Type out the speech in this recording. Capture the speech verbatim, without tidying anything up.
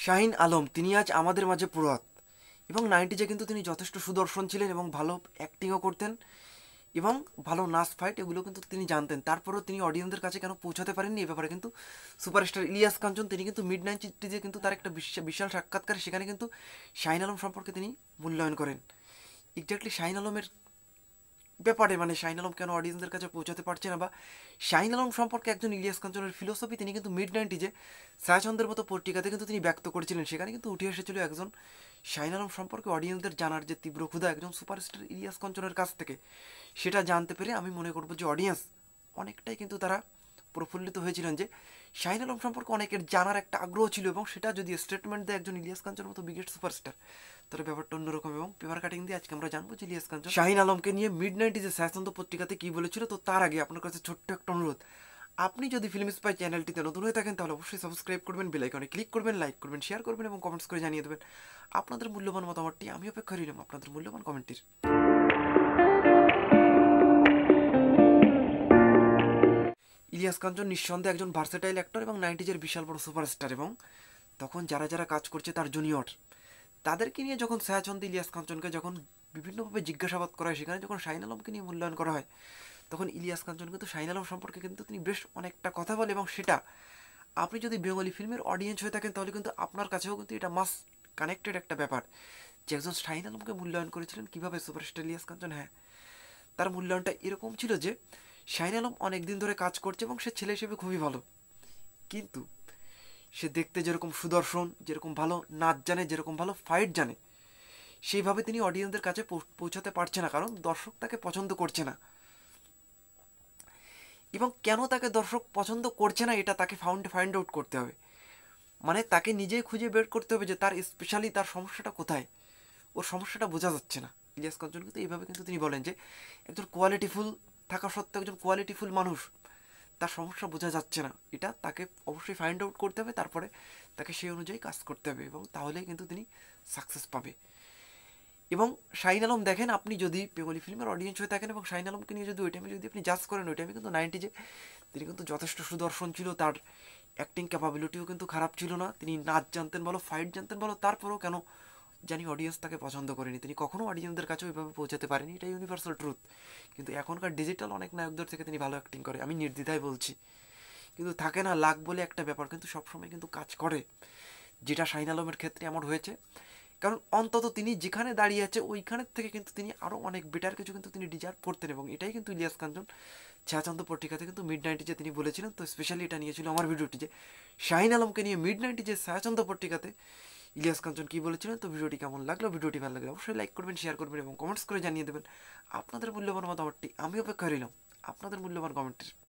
শাহিন আলম তিনি আজ আমাদের মাঝে প্রয়াত এবং নাইনটিজে কিন্তু তিনি যথেষ্ট সুদর্শন ছিলেন এবং ভালো অ্যাক্টিংও করতেন এবং ভালো নাচ ফাইট এগুলো কিন্তু তিনি জানতেন। তারপরেও তিনি অডিয়েন্সদের কাছে কেন পৌঁছাতে পারেননি এ ব্যাপারে কিন্তু সুপারস্টার ইলিয়াস কাঞ্চন তিনি কিন্তু মিড নাইনটিজে কিন্তু তার একটা বিশাল সাক্ষাৎকার, সেখানে কিন্তু শাহিন আলম সম্পর্কে তিনি মূল্যায়ন করেন। এক্স্যাক্টলি শাহিন আলমের ব্যাপারে মানে শাহিন আলম কেন অডিয়েন্সদের কাছে পৌঁছাতে পারছে না বা শাহিন আলম সম্পর্কে একজন ইলিয়াস কাঞ্চনের ফিলোসফি তিনি কিন্তু মিড নাইনটিজে ছায়াচন্দ্রের মতো পত্রিকাতে কিন্তু তিনি ব্যক্ত করেছিলেন। সেখানে কিন্তু উঠে এসেছিল একজন শাহিন আলম সম্পর্কে অডিয়েন্সদের জানার যে তীব্র ক্ষুধা একজন সুপারস্টার ইলিয়াস কাঞ্চনের কাছ থেকে, সেটা জানতে পেরে আমি মনে করবো যে অডিয়েন্স অনেকটাই কিন্তু তারা প্রফুল্লিত হয়েছিলেন যে শাহিন আলম সম্পর্কে অনেকের জানার একটা আগ্রহ ছিল এবং সেটা যদি স্টেটমেন্ট দেয় একজন ইলিয়াস কাঞ্চনের মতো বিগেস্ট সুপারস্টার, তাহলে ব্যাপারটা অন্যরকম। এবং পেপার কাটিং দিয়ে আজকে আমরা জানবো যে ইলিয়াস কাঞ্চন শাহিন আলমকে নিয়ে মিড নাইনটিজে ছায়াচন্দ্র পত্রিকাতে কী বলেছিল। তো তার আগে আপনার কাছে ছোট্ট একটা অনুরোধ, আপনি যদি ফিল্ম স্পাই চ্যানেলটিতে নতুন হয়ে থাকেন তাহলে অবশ্যই সাবস্ক্রাইব করবেন, বেল আইকনে ক্লিক করবেন, লাইক করবেন, শেয়ার করবেন এবং কমেন্টস করে জানিয়ে দেবেন আপনাদের মূল্যবান মতামতটি। আমি অপেক্ষা রইলাম আপনাদের মূল্যবান কমেন্টের। ইলিয়াস কাঞ্চন নিঃসন্দেহে একজন ভার্সেটাইল অ্যাক্টর এবং নাইনটিজের বিশাল বড় সুপারস্টার, এবং তখন যারা যারা কাজ করছে তার জুনিয়র তাদেরকে নিয়ে যখন ছায়াচন্দ্র ইলিয়াস কাঞ্চনকে যখন বিভিন্নভাবে জিজ্ঞাসাবাদ করা হয়, সেখানে যখন শাহিন আলমকে নিয়ে মূল্যায়ন করা হয়, তখন ইলিয়াস কাঞ্চন কিন্তু শাহিন আলম সম্পর্কে কিন্তু তিনি বেশ অনেকটা কথা বলে। এবং সেটা আপনি যদি বেঙ্গলি ফিল্মের অডিয়েন্স হয়ে থাকেন তাহলে কিন্তু আপনার কাছেও কিন্তু এটা মাস কানেক্টেড একটা ব্যাপার যে একজন শাহিন আলমকে মূল্যায়ন করেছিলেন কীভাবে সুপারস্টার ইলিয়াস কাঞ্চন। হ্যাঁ, তার মূল্যায়নটা এরকম ছিল যে শাহিন আলম অনেক দিন ধরে কাজ করছে এবং সে ছেলে হিসেবে খুবই ভালো, কিন্তু সে দেখতে যেরকম সুদর্শন, যেরকম ভালো নাচ জানে, যেরকম ভালো ফাইট জানে, সেইভাবে তিনি অডিয়েন্সদের কাছে পৌঁছাতে পারছে না, কারণ দর্শক তাকে পছন্দ করছে না। এবং কেন তাকে দর্শক পছন্দ করছে না এটা তাকে ফাউন্ড ফাইন্ড আউট করতে হবে, মানে তাকে নিজেই খুঁজে বের করতে হবে যে তার স্পেশালি তার সমস্যাটা কোথায়, ওর সমস্যাটা বোঝা যাচ্ছে না। ইলিয়াস কাঞ্চন কিন্তু এইভাবে কিন্তু তিনি বলেন যে একজন কোয়ালিটিফুল থাকা সত্ত্বেও একজন কোয়ালিটিফুল মানুষ তার সমস্যা বোঝা যাচ্ছে না, এটা তাকে অবশ্যই ফাইন্ড আউট করতে হবে, তারপরে তাকে সেই অনুযায়ী কাজ করতে হবে এবং তাহলেই কিন্তু তিনি সাকসেস পাবে। এবং শাহিন আলম দেখেন, আপনি যদি বেঙ্গলি ফিল্মের অডিয়েন্স হয়ে থাকেন এবং শাহিন আলমকে নিয়ে যদি ওই টাইমে যদি আপনি জাজ করেন, ওই টাইমে কিন্তু নাইনটিজে তিনি কিন্তু যথেষ্ট সুদর্শন ছিল, তার অ্যাক্টিং ক্যাপাবিলিটিও কিন্তু খারাপ ছিল না, তিনি নাচ জানতেন ভালো, ফাইট জানতেন ভালো, তারপরেও কেন জানি অডিয়েন্স তাকে পছন্দ করেনি, তিনি কখনো অডিয়েন্সদের কাছে ওইভাবে পৌঁছাতে পারেনি, এটা ইউনিভার্সাল ট্রুথ। কিন্তু এখনকার ডিজিটাল অনেক নায়কদের থেকে তিনি ভালো অ্যাক্টিং করে, আমি নির্দ্বিধায় বলছি, কিন্তু থাকে না লাক বলে একটা ব্যাপার, কিন্তু সবসময় কিন্তু কাজ করে, যেটা শাহিন আলমের ক্ষেত্রে এমন হয়েছে। কারণ অন্তত তিনি যেখানে দাঁড়িয়ে আছে ওইখানের থেকে কিন্তু তিনি আরও অনেক বেটার কিছু কিন্তু তিনি ডিজার্ভ করতেন, এবং এটাই কিন্তু ইলিয়াস কাঞ্চন ছায়াচন্দ্র পত্রিকাতে কিন্তু মিড নাইনটিজে তিনি বলেছিলেন। তো স্পেশালি এটা নিয়েছিল আমার ভিডিওটি যে শাহিন আলমকে নিয়ে মিড নাইনটিজে ছায়াচন্দ্র পত্রিকাতে ইলিয়াস কাঞ্চন কী বলেছিলেন। তো ভিডিওটি কেমন লাগলো, ভিডিওটি ভালো লাগলে অবশ্যই লাইক করবেন, শেয়ার করবেন এবং কমেন্টস করে জানিয়ে দেবেন আপনাদের মূল্যবান মতামতটি। আমি অপেক্ষা রইলাম আপনাদের মূল্যবান কমেন্টের।